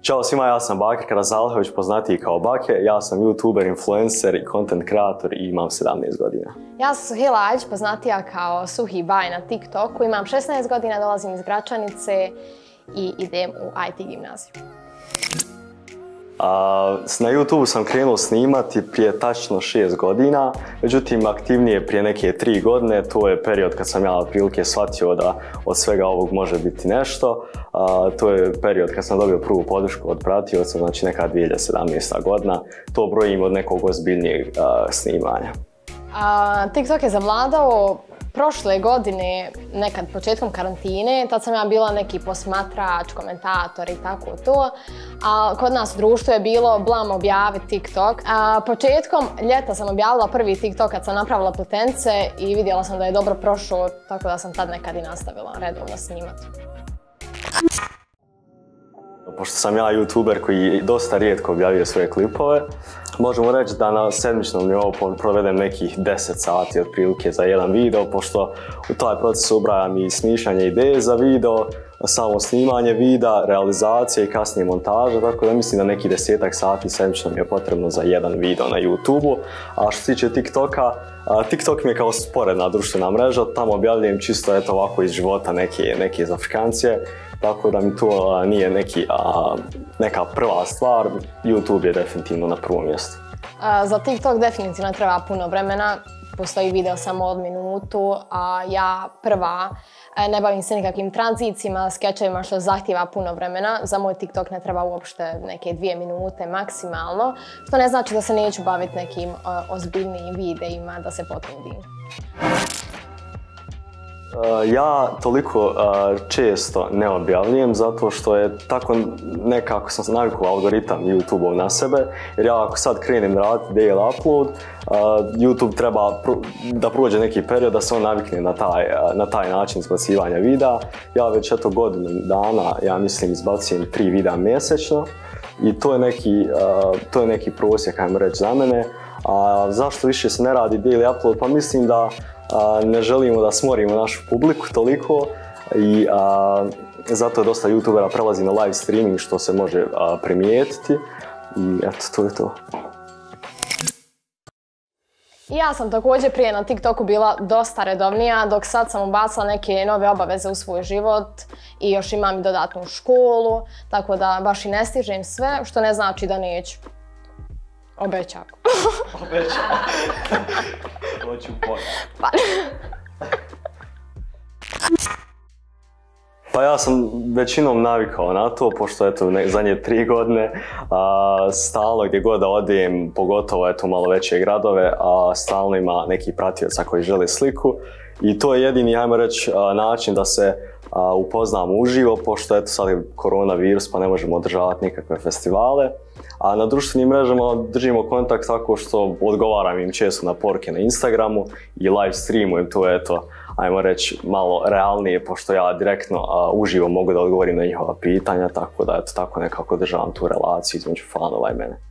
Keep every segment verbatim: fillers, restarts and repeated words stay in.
Ćao svima, ja sam Bakir Karazalhović, poznatiji kao Bake. Ja sam youtuber, influencer i content kreator i imam sedamnaest godina. Ja sam Suhila Ajić, poznatija kao Suhi Baj na TikToku. Imam šesnaest godina, dolazim iz Gračanice i idem u I T gimnaziju. A, na YouTube sam krenuo snimati prije tačno šest godina, međutim aktivnije prije neke tri godine. To je period kad sam ja otprilike shvatio da od svega ovog može biti nešto. A, to je period kad sam dobio prvu podršku od pratioca, znači neka dvije hiljade sedamnaesta godina. To brojim od nekog ozbiljnijeg a, snimanja. A, TikTok je zavladao prošle godine, nekad početkom karantine, tad sam ja bila neki posmatrač, komentator i tako to. A kod nas u društvu je bilo blam objavi TikTok. A početkom ljeta sam objavila prvi TikTok kad sam napravila pletence i vidjela sam da je dobro prošao, tako da sam tad nekad i nastavila redovno snimati. Pošto sam ja youtuber koji dosta rijetko objavio svoje klipove, možemo reći da na sedmičnom nivou provedem nekih deset sati otprilike za jedan video, pošto u taj proces ubrajam i smišljanje ideje za video, samo snimanje videa, realizacija i kasnije montaža, tako da mislim da neki desetak sati sedmično mi je potrebno za jedan video na YouTubeu. A što se tiče TikToka, TikTok mi je kao sporedna društvena mreža, tamo objavljujem čisto eto ovako iz života neke, neke zafrikancije, tako da mi to nije neki, a, neka prva stvar. YouTube je definitivno na prvom mjestu. A, za TikTok definitivno treba puno vremena, postoji video samo od minutu, a ja prva ne bavim se nikakvim tranzicijima, skečevima što zahtjeva puno vremena. Za moj TikTok ne treba uopšte neke dvije minute maksimalno, što ne znači da se neću baviti nekim uh, ozbiljnijim videima, da se potrudim. Uh, ja toliko uh, često ne objavljujem zato što je tako nekako sam navikao algoritam YouTube-ov na sebe, jer ja ako sad krenem raditi daily upload, uh, YouTube treba pro da prođe neki period da se on navikne na taj, uh, na taj način izbacivanja videa. Ja već eto godinu dana, ja mislim, izbacujem tri videa mjesečno i to je neki, uh, to je neki prosjek, ajmo reći, za mene. A zašto više se ne radi daily upload? Pa mislim da A, ne želimo da smorimo našu publiku toliko i a, zato je dosta youtubera prelazi na live streaming što se može a, primijetiti i eto, to je to. Ja sam također prije na TikToku bila dosta redovnija, dok sad sam ubacila neke nove obaveze u svoj život i još imam i dodatnu školu, tako da baš i ne stižem sve, što ne znači da neću. Obećam. Obećam. Hoću pola. Pa. Pa ja sam većinom navikao na to, pošto eto ne, zadnje tri godine a, stalno gdje god da odem, pogotovo eto malo veće gradove, a stalno ima neki pratioca koji žele sliku i to je jedini, ajmo reći, način da se a, upoznamo uživo, pošto eto sad je koronavirus pa ne možemo održavati nikakve festivale. A na društvenim mrežama držimo kontakt tako što odgovaram im često na poruke na Instagramu i live streamujem to, eto, ajmo reći, malo realnije, pošto ja direktno a, uživo mogu da odgovorim na njihova pitanja, tako da eto, tako nekako državam tu relaciju između fanova i mene.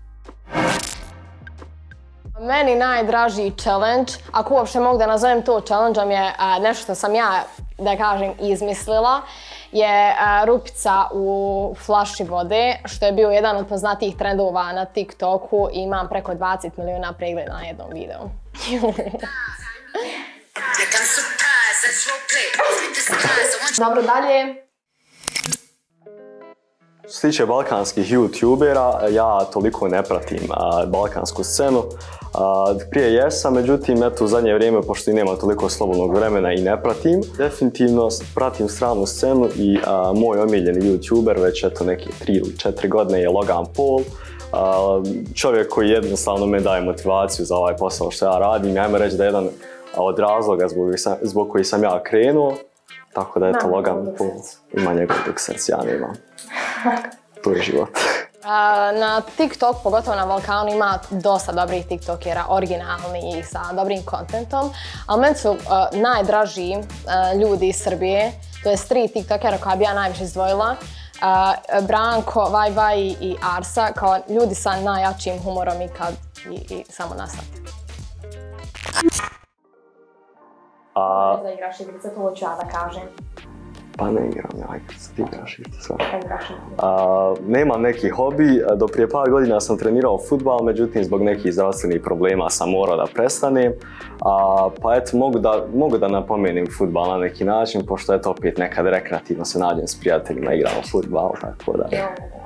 Meni najdraži challenge, ako uopšte mogu da nazovem to challenge-om, je a, nešto što sam ja, da kažem, izmislila, je a, rupica u flaši vode, što je bio jedan od poznatijih trendova na TikToku i imam preko dvadeset miliona pregleda na jednom videu. Dobro, dalje. Što se tiče balkanskih youtubera, ja toliko ne pratim a, balkansku scenu. A, prije jesam, međutim, eto, u zadnje vrijeme, pošto i nema toliko slobodnog vremena i ne pratim, definitivno pratim stranu scenu i a, moj omiljeni youtuber već eto neke tri ili četiri godine je Logan Paul. A, čovjek koji jednostavno me daje motivaciju za ovaj posao što ja radim. Ajmo reći da je jedan od razloga zbog, zbog koji sam ja krenuo. Tako da eto, Logan Paul ima njegov dug srce, ja ne imam. To je život. Na TikTok, pogotovo na Balkanu, ima dosta dobrih TikTokera, originalni i sa dobrim kontentom, ali meni su uh, najdraži uh, ljudi iz Srbije, to je tri TikTokera koja bi ja najviše izdvojila. Uh, Branko, Vaj Vaj i Arsa, kao ljudi sa najjačim humorom i, kad, i, i samo nastavite. A... Ne da igraš igrice, to hoću ja da kažem. Pa ne igram, ajde, sad igraš i sve. Uh, nemam neki hobi, do prije par godina sam trenirao fudbal, međutim zbog nekih zdravstvenih problema sam morao da prestanem. Uh, pa eto, mogu da, mogu da napomenem fudbal na neki način, pošto eto opet nekad rekreativno se nađem s prijateljima, igramo fudbal, tako da.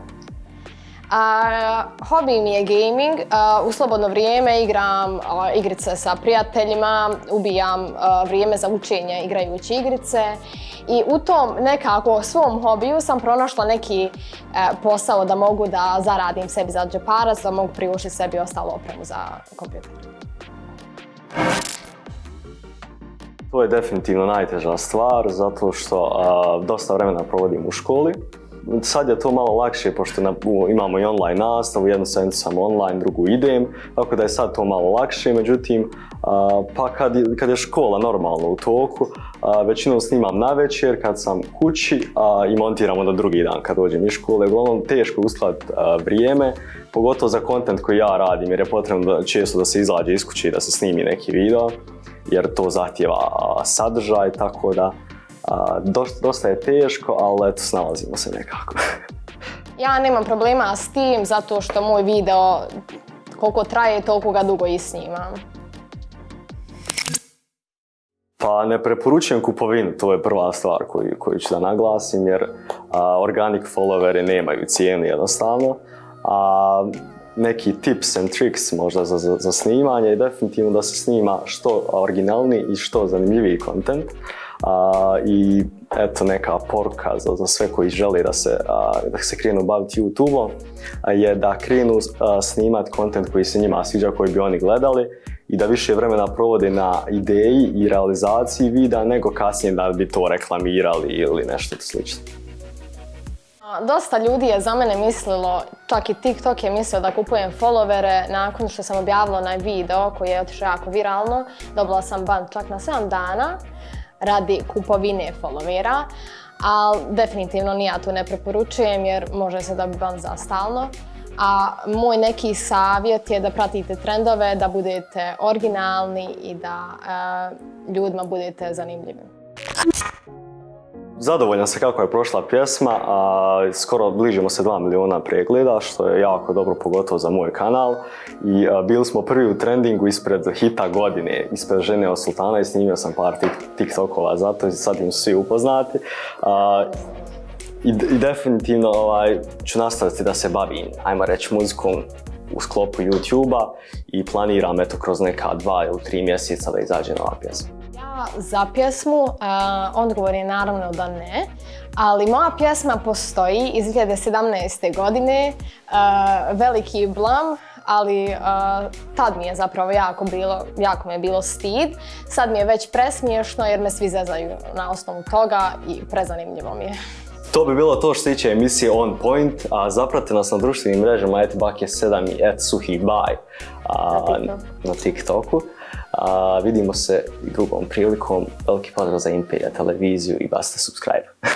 A, hobi mi je gaming, a, u slobodno vrijeme igram a, igrice sa prijateljima, ubijam a, vrijeme za učenje igrajući igrice i u tom nekako svom hobiju sam pronašla neki a, posao da mogu da zaradim sebi za džeparac, da mogu priuštiti sebi ostalu opremu za kompjuter. To je definitivno najteža stvar, zato što a, dosta vremena provodim u školi. Sad je to malo lakše, pošto na, u, imamo i online nastavu, jednu sedmicu sam online, drugu idem, tako da je sad to malo lakše, međutim, a, pa kad je, kad je škola normalno u toku, a, većinom snimam navečer kad sam kući a, i montiram onda drugi dan kad dođem iz škole. Uglavnom teško uskladiti vrijeme, pogotovo za kontent koji ja radim, jer je potrebno da, često da se izađe iz kuće i da se snimi neki video, jer to zahtjeva a, sadržaj, tako da A, dosta, dosta je teško, ali eto, snalazimo se nekako. Ja nemam problema s tim, zato što moj video koliko traje, toliko ga dugo i snimam. Pa ne preporučujem kupovinu, to je prva stvar koju, koju ću da naglasim, jer a, organic followeri nemaju cijenu jednostavno. A, neki tips and tricks možda za, za, za snimanje je definitivno da se snima što originalni i što zanimljiviji kontent. Uh, i eto neka poruka za, za sve koji žele da se, uh, da se krenu baviti YouTube-om uh, je da krenu uh, snimati kontent koji se njima sviđa, koji bi oni gledali i da više vremena provode na ideji i realizaciji videa nego kasnije da bi to reklamirali ili nešto slično. Dosta ljudi je za mene mislilo, čak i TikTok je mislio da kupujem followere nakon što sam objavila onaj video koji je otišao jako viralno. Dobila sam ban čak na sedam dana radi kupovine followera, ali definitivno ni ja tu ne preporučujem jer može se dobiti ban za stalno. A moj neki savjet je da pratite trendove, da budete originalni i da e, ljudima budete zanimljivi. Zadovoljan sam kako je prošla pjesma, a skoro bližimo se dva miliona pregleda, što je jako dobro, pogotovo za moj kanal. I a, bili smo prvi u trendingu ispred hita godine, ispred Žene od sultana i snimio sam par tiktokova, zato i sad im su svi upoznati. A, i, I definitivno ovaj, ću nastaviti da se bavim, ajmo reći, muzikom u sklopu YouTube-a i planiram eto kroz neka dva ili tri mjeseca da izađe nova pjesma. Za pjesmu, uh, odgovor je naravno da ne, ali moja pjesma postoji iz dvije hiljade sedamnaeste. godine, uh, veliki blam, ali uh, tad mi je zapravo jako bilo, jako mi je bilo stid. Sad mi je već presmiješno jer me svi zezaju na osnovu toga i prezanimljivo mi je. To bi bilo to što se tiče emisije On Point, a zapratite nas na društvenim mrežama et bake sedam i et suhibaj na TikToku. A, vidimo se i drugom prilikom. Veliki pozdrav za Imperija televiziju i basta subscribe.